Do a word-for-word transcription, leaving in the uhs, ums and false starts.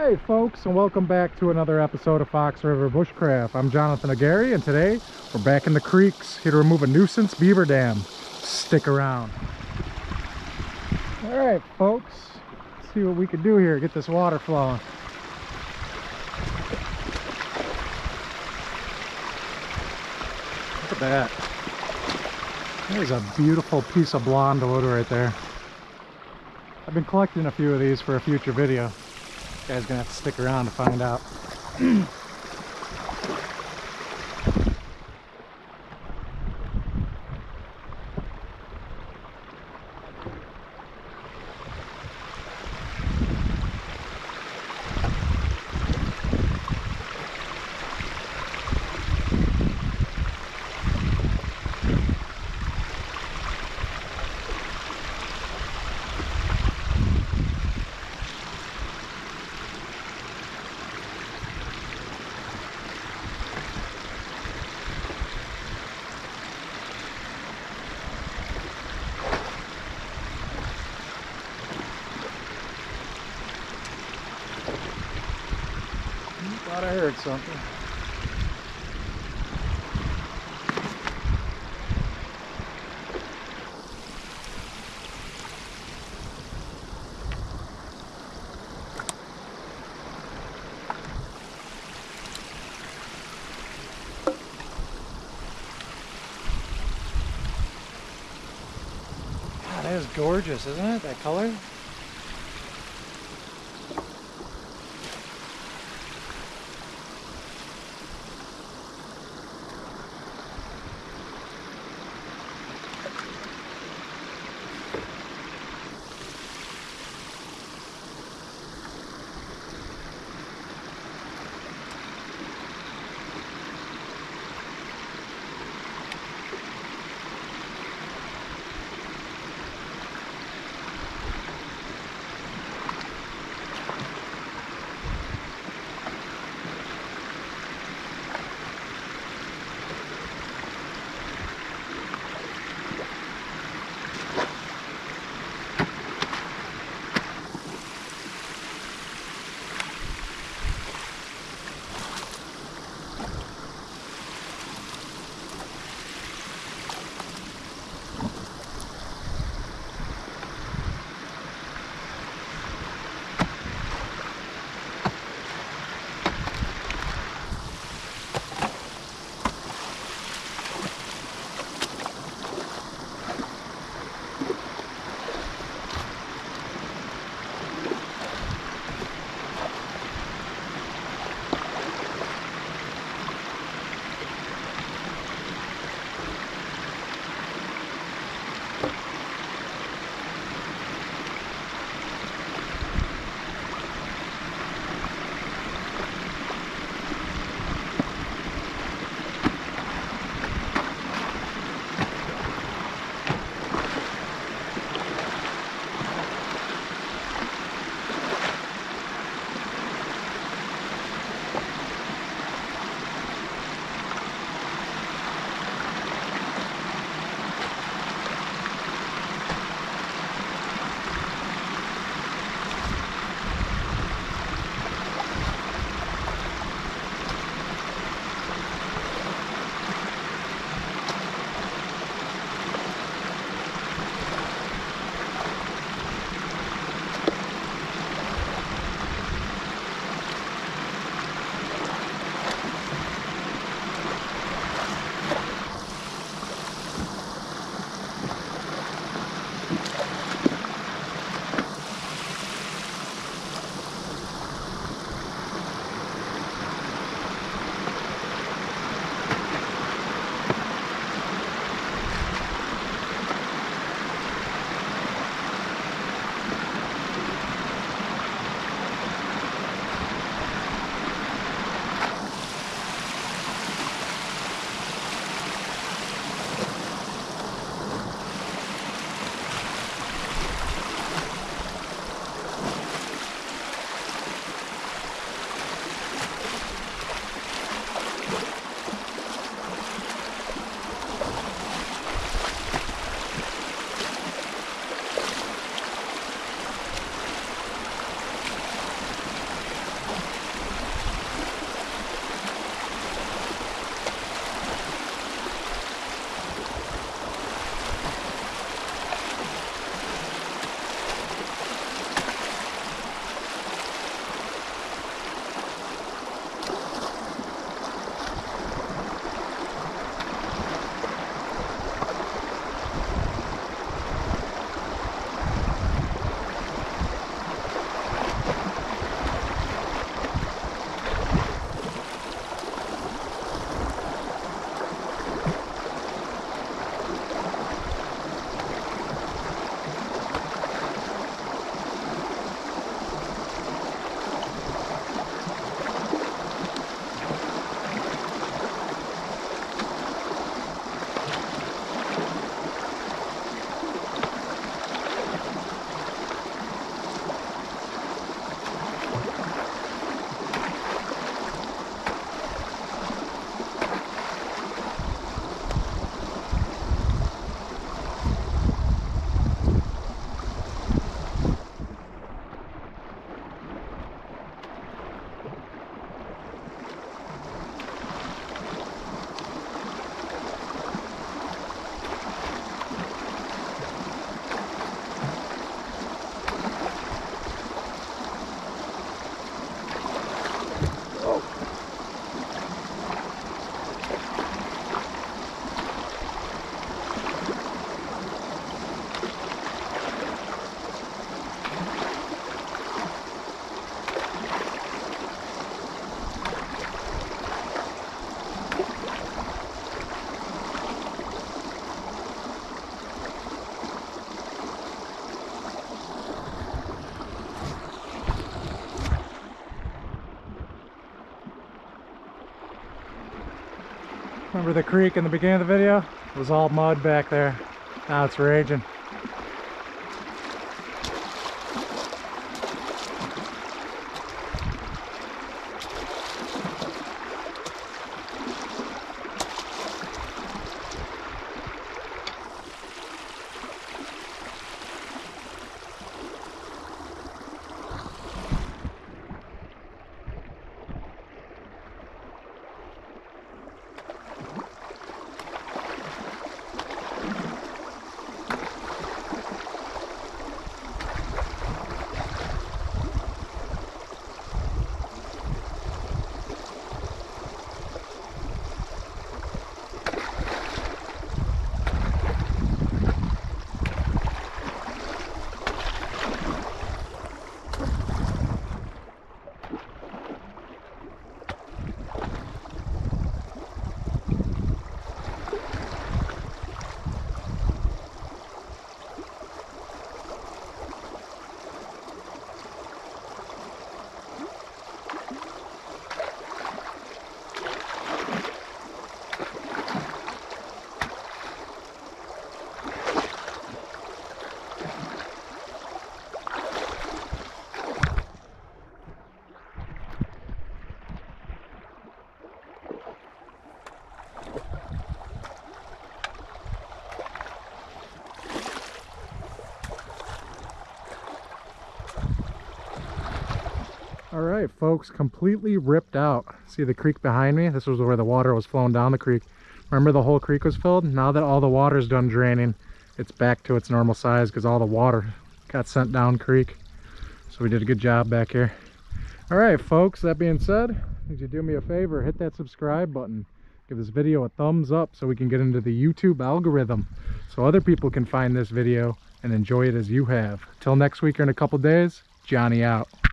Hey folks, and welcome back to another episode of Fox River Bushcraft. I'm Jonathan Aguirre, and today we're back in the creeks here to remove a nuisance beaver dam. Stick around. All right folks, let's see what we can do here, get this water flowing. Look at that. There's a beautiful piece of blonde wood right there. I've been collecting a few of these for a future video. You guys are gonna have to stick around to find out. Thought I heard something. God, that is gorgeous, isn't it? That color? Remember the creek in the beginning of the video? It was all mud back there. Now it's raging. Alright folks, completely ripped out. See the creek behind me? This was where the water was flowing down the creek. Remember the whole creek was filled? Now that all the water's done draining, it's back to its normal size because all the water got sent down creek. So we did a good job back here. Alright folks, that being said, would you do me a favor, hit that subscribe button. Give this video a thumbs up so we can get into the YouTube algorithm. So other people can find this video and enjoy it as you have. Till next week or in a couple days, Johnny out.